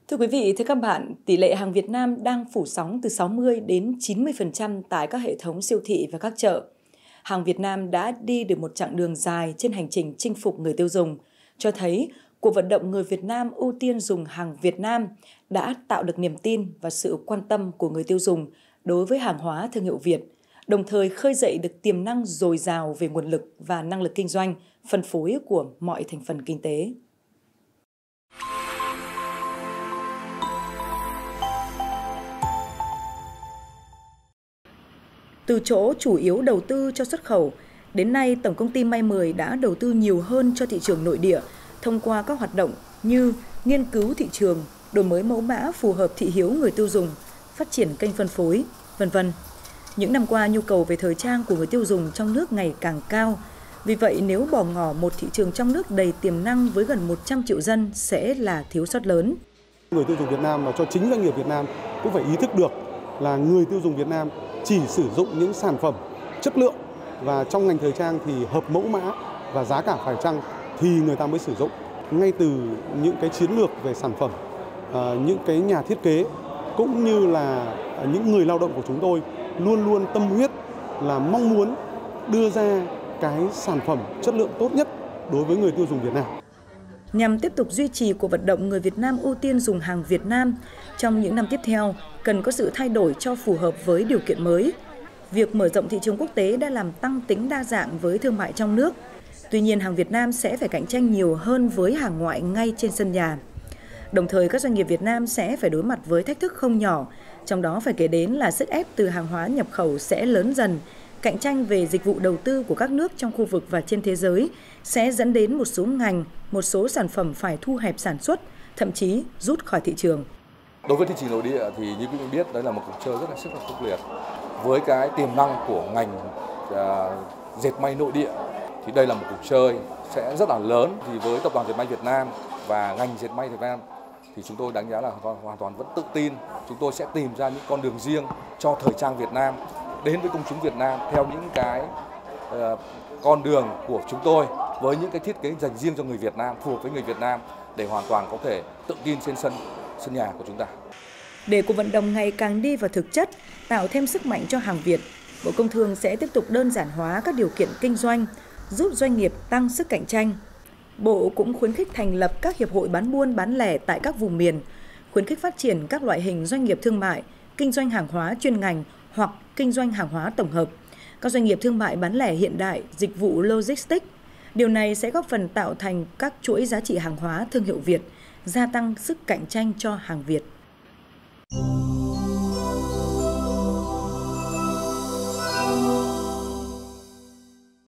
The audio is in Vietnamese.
Thưa quý vị, thưa các bạn, tỷ lệ hàng Việt Nam đang phủ sóng từ 60 đến 90% tại các hệ thống siêu thị và các chợ. Hàng Việt Nam đã đi được một chặng đường dài trên hành trình chinh phục người tiêu dùng, cho thấy cuộc vận động người Việt Nam ưu tiên dùng hàng Việt Nam đã tạo được niềm tin và sự quan tâm của người tiêu dùng đối với hàng hóa thương hiệu Việt, đồng thời khơi dậy được tiềm năng dồi dào về nguồn lực và năng lực kinh doanh, phân phối của mọi thành phần kinh tế. Từ chỗ chủ yếu đầu tư cho xuất khẩu, đến nay Tổng công ty May 10 đã đầu tư nhiều hơn cho thị trường nội địa thông qua các hoạt động như nghiên cứu thị trường, đổi mới mẫu mã phù hợp thị hiếu người tiêu dùng, phát triển kênh phân phối, v.v. Những năm qua, nhu cầu về thời trang của người tiêu dùng trong nước ngày càng cao. Vì vậy, nếu bỏ ngỏ một thị trường trong nước đầy tiềm năng với gần 100 triệu dân sẽ là thiếu sót lớn. Người tiêu dùng Việt Nam và cho chính doanh nghiệp Việt Nam cũng phải ý thức được là người tiêu dùng Việt Nam chỉ sử dụng những sản phẩm chất lượng và trong ngành thời trang thì hợp mẫu mã và giá cả phải chăng thì người ta mới sử dụng. Ngay từ những cái chiến lược về sản phẩm, những cái nhà thiết kế cũng như là những người lao động của chúng tôi luôn luôn tâm huyết là mong muốn đưa ra cái sản phẩm chất lượng tốt nhất đối với người tiêu dùng Việt Nam. Nhằm tiếp tục duy trì cuộc vận động người Việt Nam ưu tiên dùng hàng Việt Nam, trong những năm tiếp theo cần có sự thay đổi cho phù hợp với điều kiện mới. Việc mở rộng thị trường quốc tế đã làm tăng tính đa dạng với thương mại trong nước. Tuy nhiên, hàng Việt Nam sẽ phải cạnh tranh nhiều hơn với hàng ngoại ngay trên sân nhà. Đồng thời, các doanh nghiệp Việt Nam sẽ phải đối mặt với thách thức không nhỏ, trong đó phải kể đến là sức ép từ hàng hóa nhập khẩu sẽ lớn dần. Cạnh tranh về dịch vụ đầu tư của các nước trong khu vực và trên thế giới sẽ dẫn đến một số ngành, một số sản phẩm phải thu hẹp sản xuất, thậm chí rút khỏi thị trường. Đối với thị trường nội địa thì như quý vị biết, đấy là một cuộc chơi rất là sức là khốc liệt. Với cái tiềm năng của ngành dệt may nội địa thì đây là một cuộc chơi sẽ rất là lớn. Thì với Tập đoàn Dệt may Việt Nam và ngành dệt may Việt Nam thì chúng tôi đánh giá là hoàn toàn vẫn tự tin. Chúng tôi sẽ tìm ra những con đường riêng cho thời trang Việt Nam đến với công chúng Việt Nam theo những cái con đường của chúng tôi với những cái thiết kế dành riêng cho người Việt Nam, phù hợp với người Việt Nam để hoàn toàn có thể tự tin trên sân nhà của chúng ta. Để cuộc vận động ngày càng đi vào thực chất, tạo thêm sức mạnh cho hàng Việt, Bộ Công Thương sẽ tiếp tục đơn giản hóa các điều kiện kinh doanh, giúp doanh nghiệp tăng sức cạnh tranh. Bộ cũng khuyến khích thành lập các hiệp hội bán buôn bán lẻ tại các vùng miền, khuyến khích phát triển các loại hình doanh nghiệp thương mại, kinh doanh hàng hóa chuyên ngành hoặc kinh doanh hàng hóa tổng hợp, các doanh nghiệp thương mại bán lẻ hiện đại, dịch vụ logistics. Điều này sẽ góp phần tạo thành các chuỗi giá trị hàng hóa thương hiệu Việt, gia tăng sức cạnh tranh cho hàng Việt.